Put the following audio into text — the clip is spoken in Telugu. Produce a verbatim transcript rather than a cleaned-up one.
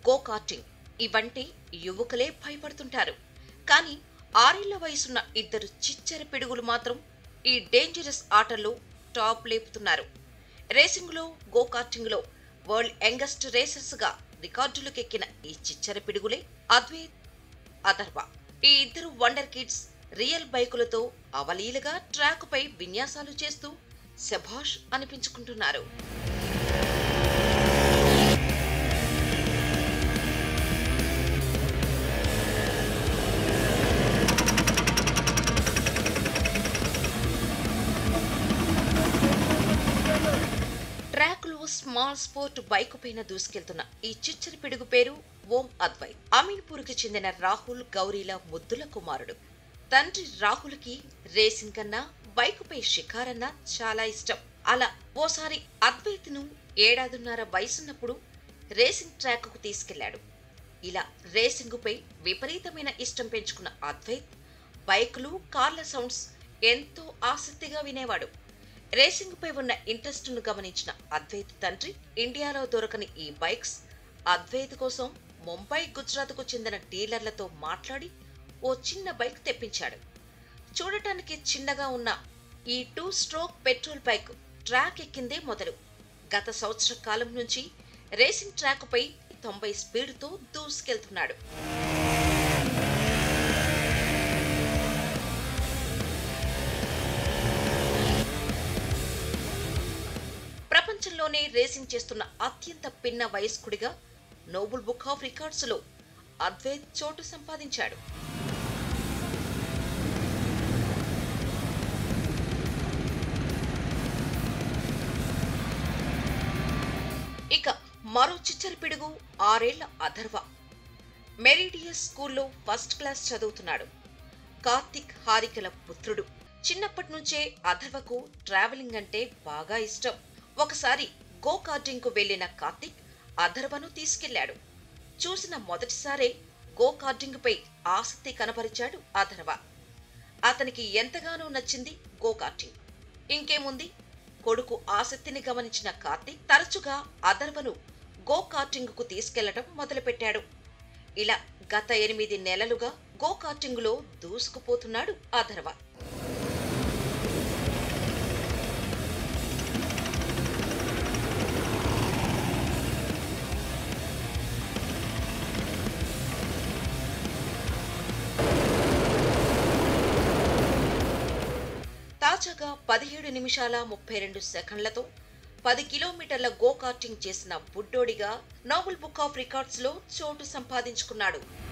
గో కార్టింగ్ ఇవంటే యువకులే భయపడుతుంటారు. కానీ ఆరేళ్ల వయసున్న ఇద్దరు చిచ్చర పిడుగులు మాత్రం ఈ డేంజరస్ ఆటల్లో టాప్ లేపుతున్నారు. రేసింగ్లో, గో కార్టింగ్లో వరల్డ్ యంగెస్ట్ రేసర్స్ గా రికార్డులకెక్కిన ఈ చిచ్చర పిడుగులే అద్వైత్, అథర్వ. ఈ ఇద్దరు వండర్ కిడ్స్ రియల్ బైకులతో అవలీలగా ట్రాకుపై విన్యాసాలు చేస్తూ శభాష్ అనిపించుకుంటున్నారు. ట్రాక్లో స్మాల్ స్పోర్ట్ బైక్ పైన దూసుకెళ్తున్న ఈ చిచ్చరి పిడుగు పేరు ఓం అద్వైత్. అమీన్పూర్కి చెందిన రాహుల్, గౌరీల ముద్దుల కుమారుడు. తండ్రి రాహుల్కి రేసింగ్ కన్నా బైకుపై షికారన్నా చాలా ఇష్టం. అలా ఓసారి అద్వైత్ ను ఏడాదిన్నర వయసున్నప్పుడు రేసింగ్ ట్రాక్ కు తీసుకెళ్లాడు. ఇలా రేసింగ్ పై విపరీతమైన ఇష్టం పెంచుకున్న అద్వైత్ బైకులు, కార్ల సౌండ్స్ ఎంతో ఆసక్తిగా వినేవాడు. రేసింగ్ పై ఉన్న ఇంట్రెస్ట్ ను గమనించిన అద్వైత్ తండ్రి ఇండియాలో దొరకని ఈ బైక్స్ అద్వైత్ కోసం ముంబై, గుజరాత్ కు చెందిన డీలర్లతో మాట్లాడి ఓ చిన్న బైక్ తెప్పించాడు. చూడటానికి చిన్నగా ఉన్న ఈ two stroke petrol bike track ఎక్కిందే మొదలు. గత సంవత్సర కాలం నుంచి రేసింగ్ ట్రాక్ పై తొంభై స్పీడ్తో దూసుకెళ్తున్నాడు. ప్రపంచంలోనే రేసింగ్ చేస్తున్న అత్యంత పిన్న వయస్కుడిగా నోబుల్ బుక్ ఆఫ్ రికార్డ్స్ లో అద్వైత్ చోటు సంపాదించాడు. ఇక మరో చిచ్చరి పిడుగు ఆరేళ్ల అథర్వ. మెరిడియస్ స్కూల్లో ఫస్ట్ క్లాస్ చదువుతున్నాడు. కార్తిక్, హారికల పుత్రుడు. చిన్నప్పటి నుంచే అథర్వకు ట్రావెలింగ్ అంటే బాగా ఇష్టం. ఒకసారి గో కార్టింగ్ కు వెళ్లిన కార్తిక్ అథర్వను తీసుకెళ్లాడు. చూసిన మొదటిసారే గో కార్టింగ్ పై ఆసక్తి కనపరిచాడు అథర్వ. అతనికి ఎంతగానో నచ్చింది గో కార్టింగ్. ఇంకేముంది, కొడుకు ఆసక్తిని గమనించిన కార్తిక్ తరచుగా అథర్వను గో కార్టింగ్ కు తీసుకెళ్లడం మొదలుపెట్టాడు. ఇలా గత ఎనిమిది నెలలుగా గో కార్టింగ్ లో దూసుకుపోతున్నాడు అథర్వ. తాజాగా పదిహేడు నిమిషాల ముప్పై రెండు సెకండ్లతో పది కిలోమీటర్ల గో కార్టింగ్ చేసిన బుడ్డోడిగా నోబుల్ బుక్ ఆఫ్ రికార్డ్స్ లో చోటు సంపాదించుకున్నాడు.